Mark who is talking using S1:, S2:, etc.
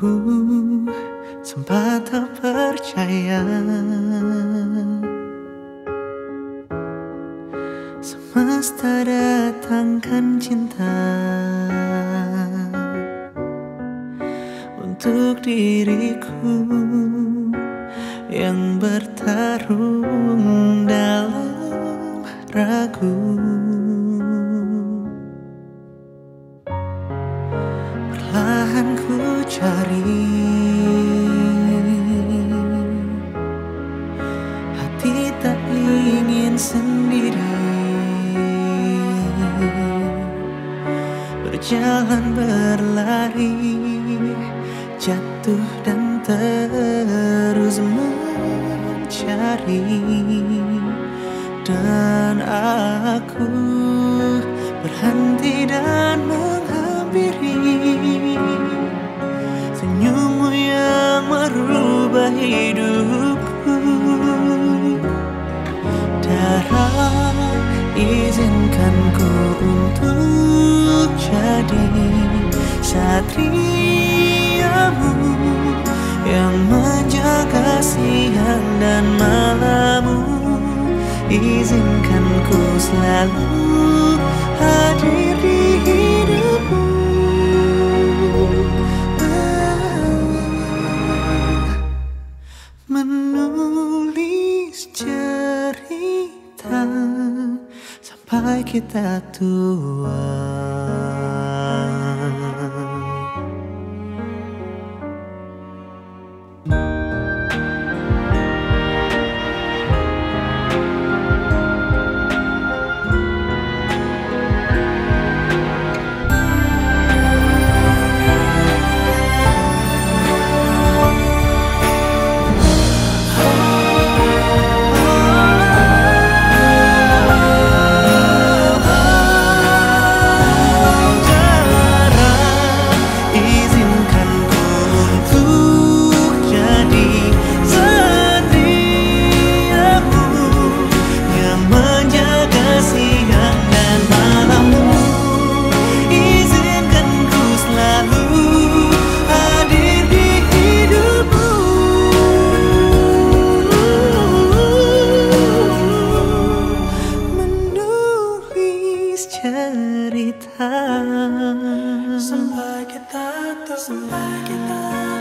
S1: Ku sempat tak percaya semesta datangkan cinta untuk diriku yang bertarung dalam ragu. Perlahan ku cari hati tak ingin sendiri, berjalan berlari, jatuh dan terus mencari. Dan aku berhenti dan menghampiri senyummu yang merubah hidupku. Darah, izinkan ku untuk jadi satriamu yang menjaga siang dan malammu. Izinkan ku selalu hadir di hidupmu, menulis cerita sampai kita tua. Cerita sampai kita tua.